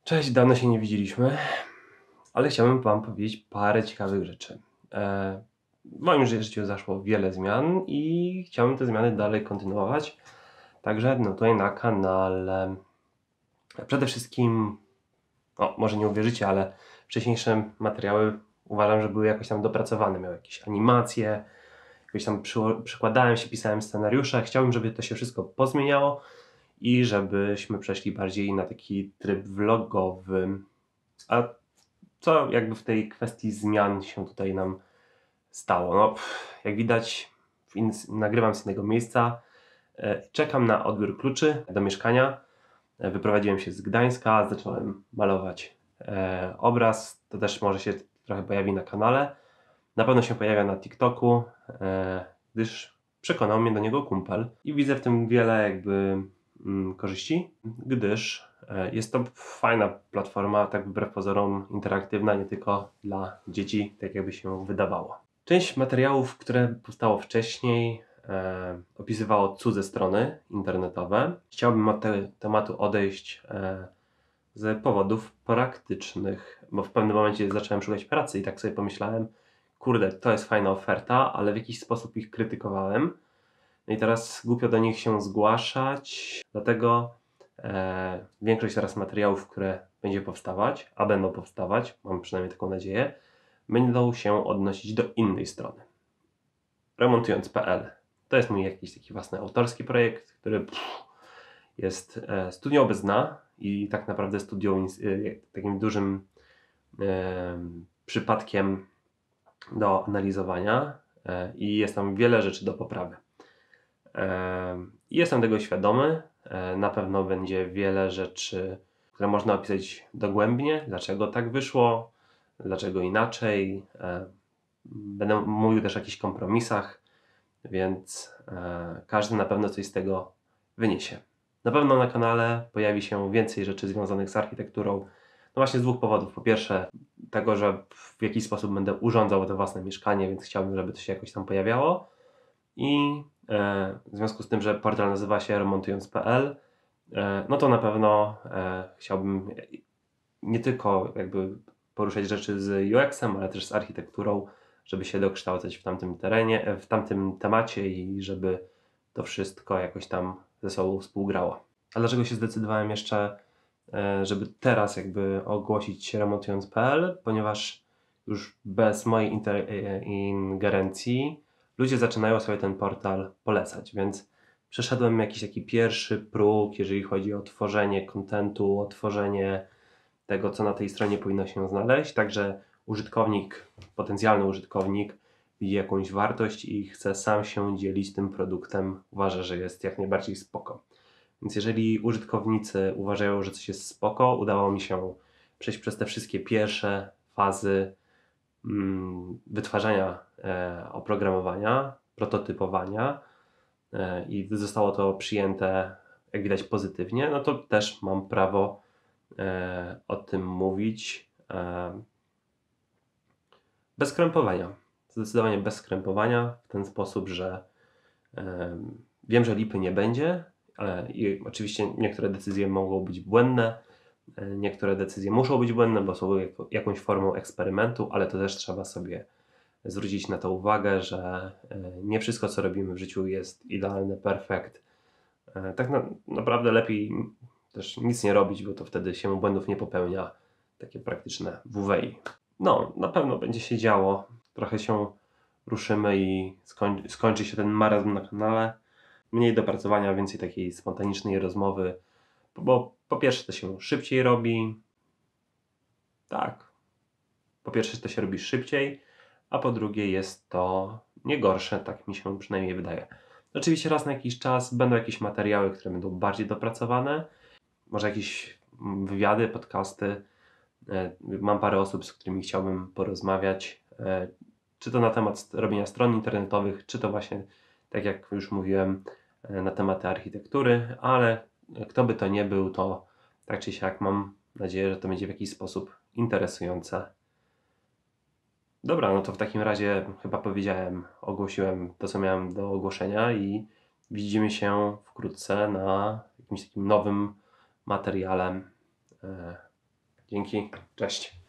Cześć, dawno się nie widzieliśmy, ale chciałbym Wam powiedzieć parę ciekawych rzeczy. W moim życiu zaszło wiele zmian i chciałbym te zmiany dalej kontynuować. Także tutaj na kanale. Przede wszystkim, może nie uwierzycie, ale wcześniejsze materiały uważam, że były jakoś tam dopracowane. Miały jakieś animacje, jakoś tam przykładałem się, pisałem scenariusze. Chciałbym, żeby to się wszystko pozmieniało i żebyśmy przeszli bardziej na taki tryb vlogowy. A co jakby w tej kwestii zmian się tutaj nam stało? Jak widać, nagrywam z innego miejsca. Czekam na odbiór kluczy do mieszkania. Wyprowadziłem się z Gdańska, zacząłem malować obraz. To też może się trochę pojawi na kanale. Na pewno się pojawia na TikToku, gdyż przekonał mnie do niego kumpel. I widzę w tym wiele korzyści, gdyż jest to fajna platforma, tak wbrew pozorom interaktywna, nie tylko dla dzieci, tak jakby się wydawało. Część materiałów, które powstało wcześniej, opisywało cudze strony internetowe. Chciałbym od tego tematu odejść z powodów praktycznych, bo w pewnym momencie zacząłem szukać pracy i tak sobie pomyślałem, kurde, to jest fajna oferta, ale w jakiś sposób ich krytykowałem. No i teraz głupio do nich się zgłaszać, dlatego większość teraz materiałów, które będzie powstawać, a będą powstawać, mam przynajmniej taką nadzieję, będą się odnosić do innej strony. Remontując.pl. To jest mój jakiś taki własny autorski projekt, który jest studią bez dna i tak naprawdę studią takim dużym przypadkiem do analizowania i jest tam wiele rzeczy do poprawy. Jestem tego świadomy. Na pewno będzie wiele rzeczy, które można opisać dogłębnie, dlaczego tak wyszło, dlaczego inaczej. Będę mówił też o jakichś kompromisach, więc każdy na pewno coś z tego wyniesie. Na pewno na kanale pojawi się więcej rzeczy związanych z architekturą. No właśnie z dwóch powodów. Po pierwsze, tego, że w jakiś sposób będę urządzał to własne mieszkanie, więc chciałbym, żeby to się jakoś tam pojawiało. I w związku z tym, że portal nazywa się remontując.pl, no to na pewno chciałbym nie tylko jakby poruszać rzeczy z UX-em, ale też z architekturą, żeby się dokształcać w tamtym terenie, w tamtym temacie i żeby to wszystko jakoś tam ze sobą współgrało. A dlaczego się zdecydowałem jeszcze, żeby teraz jakby ogłosić remontując.pl? Ponieważ już bez mojej ingerencji ludzie zaczynają sobie ten portal polecać, więc przeszedłem jakiś taki pierwszy próg, jeżeli chodzi o tworzenie kontentu, o tworzenie tego, co na tej stronie powinno się znaleźć, także użytkownik, potencjalny użytkownik widzi jakąś wartość i chce sam się dzielić tym produktem, uważa, że jest jak najbardziej spoko. Więc jeżeli użytkownicy uważają, że coś jest spoko, udało mi się przejść przez te wszystkie pierwsze fazy wytwarzania oprogramowania, prototypowania i zostało to przyjęte, jak widać, pozytywnie, no to też mam prawo o tym mówić bez skrępowania. Zdecydowanie bez skrępowania, w ten sposób, że wiem, że lipy nie będzie i oczywiście niektóre decyzje mogą być błędne, niektóre decyzje muszą być błędne, bo są jakąś formą eksperymentu, ale to też trzeba sobie zwrócić na to uwagę, że nie wszystko, co robimy w życiu jest idealne, perfekt. Tak naprawdę lepiej też nic nie robić, bo to wtedy się błędów nie popełnia. Takie praktyczne WWI. No, na pewno będzie się działo. Trochę się ruszymy i skończy się ten marazm na kanale. Mniej dopracowania, więcej takiej spontanicznej rozmowy, bo po pierwsze to się szybciej robi. Tak. Po pierwsze to się robi szybciej, a po drugie jest to nie gorsze, tak mi się przynajmniej wydaje. Oczywiście raz na jakiś czas będą jakieś materiały, które będą bardziej dopracowane. Może jakieś wywiady, podcasty. Mam parę osób, z którymi chciałbym porozmawiać. Czy to na temat robienia stron internetowych, czy to właśnie, tak jak już mówiłem, na tematy architektury, ale kto by to nie był, to tak czy siak mam nadzieję, że to będzie w jakiś sposób interesujące. Dobra, no to w takim razie chyba ogłosiłem to, co miałem do ogłoszenia i widzimy się wkrótce na jakimś takim nowym materiale Dzięki, cześć.